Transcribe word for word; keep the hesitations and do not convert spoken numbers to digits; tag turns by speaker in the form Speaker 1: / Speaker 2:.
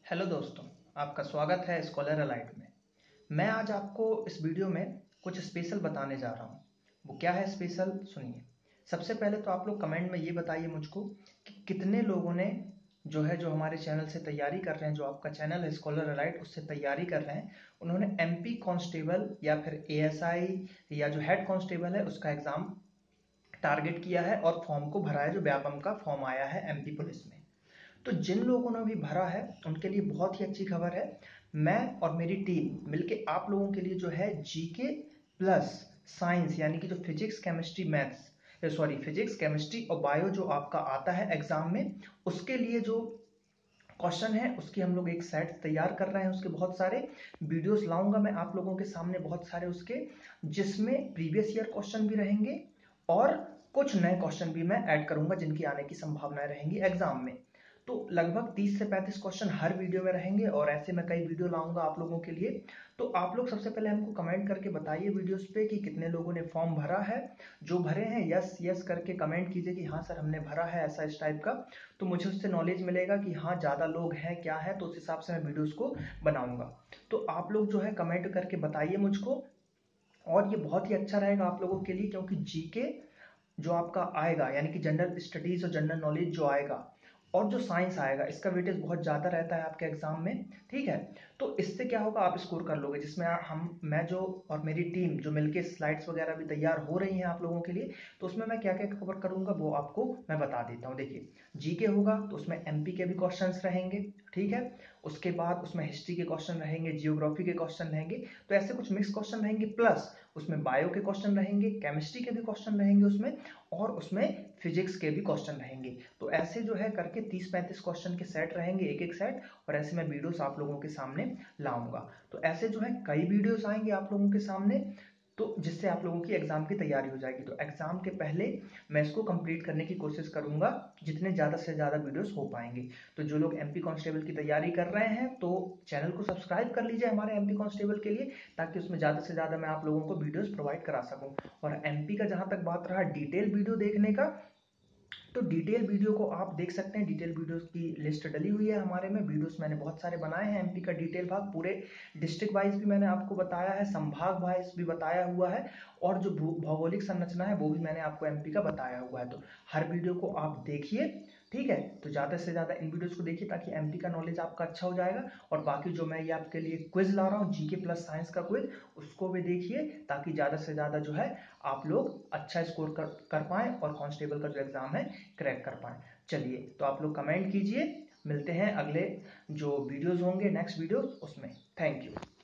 Speaker 1: Hello दोस्तों, आपका स्वागत है स्कॉलर अलाइट में। मैं आज आपको इस वीडियो में कुछ स्पेशल बताने जा रहा हूँ। वो क्या है स्पेशल, सुनिए। सबसे पहले तो आप लोग कमेंट में ये बताइए मुझको कि कितने लोगों ने जो है जो हमारे चैनल से तैयारी कर रहे हैं, जो आपका चैनल है स्कॉलर अलाइट उससे तैयारी कर रहे हैं, उन्होंने एमपी कांस्टेबल या फिर एएसआई या जो हेड कांस्टेबल है उसका एग्जाम टारगेट किया है और फॉर्म को भरा है, जो व्यापम का फॉर्म आया है एमपी पुलिस में। तो जिन लोगों ने भी भरा है उनके लिए बहुत ही अच्छी खबर है। मैं और मेरी टीम मिलके आप लोगों के लिए जो है जीके प्लस साइंस यानी कि जो physics chemistry maths sorry physics chemistry और बायो जो आपका आता है एग्जाम में, उसके लिए जो क्वेश्चन है उसकी हम लोग एक सेट तैयार कर रहे हैं। उसके बहुत सारे वीडियोस लाऊंगा मैं आप लोगों के सामने, बहुत सारे उसके, जिसमें प्रीवियस ईयर क्वेश्चन भी रहेंगे और कुछ नए क्वेश्चन भी मैं ऐड करूंगा जिनकी आने की संभावनाएं रहेंगी एग्जाम में। तो लगभग तीस से पैंतीस क्वेश्चन हर वीडियो में रहेंगे और ऐसे मैं कई वीडियो लाऊंगा आप लोगों के लिए। तो आप लोग सबसे पहले हमको कमेंट करके बताइए वीडियोस पे कि कितने लोगों ने फॉर्म भरा है। जो भरे हैं यस यस करके कमेंट कीजिए कि हाँ सर हमने भरा है, ऐसा इस टाइप का। तो मुझे उससे नॉलेज मिलेगा कि हाँ ज़्यादा लोग हैं क्या है, तो उस हिसाब से मैं वीडियोस को बनाऊंगा। तो आप लोग जो है कमेंट करके बताइए मुझको, और ये बहुत ही अच्छा रहेगा आप लोगों के लिए, क्योंकि जीके जो आपका आएगा यानी कि जनरल स्टडीज और जनरल नॉलेज जो आएगा और जो साइंस आएगा, इसका वेटेज बहुत ज़्यादा रहता है आपके एग्जाम में। ठीक है, तो इससे क्या होगा, आप स्कोर कर लोगे, जिसमें हम मैं जो और मेरी टीम जो मिलके स्लाइड्स वगैरह भी तैयार हो रही हैं आप लोगों के लिए, तो उसमें मैं क्या क्या कवर करूंगा वो आपको मैं बता देता हूँ। देखिए, जीके होगा तो उसमें एमपी के भी क्वेश्चंस रहेंगे, ठीक है। उसके बाद उसमें हिस्ट्री के क्वेश्चन रहेंगे, जियोग्राफी के क्वेश्चन रहेंगे, तो ऐसे कुछ मिक्स क्वेश्चन रहेंगे। प्लस उसमें बायो के क्वेश्चन रहेंगे, केमिस्ट्री के भी क्वेश्चन रहेंगे उसमें, और उसमें फिजिक्स के भी क्वेश्चन रहेंगे। तो ऐसे जो है करके तीस पैंतीस क्वेश्चन के सेट रहेंगे, एक एक सेट, और ऐसे मैं वीडियोस आप लोगों के सामने लाऊंगा। तो ऐसे जो है कई वीडियोस आएंगे आप लोगों के सामने, तो जिससे आप लोगों की एग्जाम की तैयारी हो जाएगी। तो एग्जाम के पहले मैं इसको कंप्लीट करने की कोशिश करूंगा, जितने ज्यादा से ज्यादा वीडियोस हो पाएंगे। तो जो लोग एमपी कांस्टेबल की तैयारी कर रहे हैं तो चैनल को सब्सक्राइब कर लीजिए हमारे एमपी कांस्टेबल के लिए, ताकि उसमें ज्यादा से ज्यादा मैं आप लोगों को वीडियोस प्रोवाइड करा सकूं। और एमपी का जहां तक बात रहा डिटेल वीडियो देखने का, तो डिटेल वीडियो को आप देख सकते हैं। डिटेल वीडियोस की लिस्ट डली हुई है हमारे में, वीडियोस मैंने बहुत सारे बनाए हैं। एमपी का डिटेल भाग पूरे डिस्ट्रिक्ट वाइज भी मैंने आपको बताया है, संभाग वाइज भी बताया हुआ है, और जो भौगोलिक संरचना है वो भी मैंने आपको एमपी का बताया हुआ है। तो हर वीडियो को आप देखिए, ठीक है। तो ज्यादा से ज्यादा इन वीडियोस को देखिए ताकि एमपी का नॉलेज आपका अच्छा हो जाएगा। और बाकी जो मैं ये आपके लिए क्विज ला रहा हूँ, जीके प्लस साइंस का क्विज, उसको भी देखिए ताकि ज्यादा से ज्यादा जो है आप लोग अच्छा स्कोर कर, कर पाए और कांस्टेबल का जो एग्जाम है क्रैक कर पाए। चलिए, तो आप लोग कमेंट कीजिए, मिलते हैं अगले जो वीडियोस होंगे नेक्स्ट वीडियो उसमें। Thank you.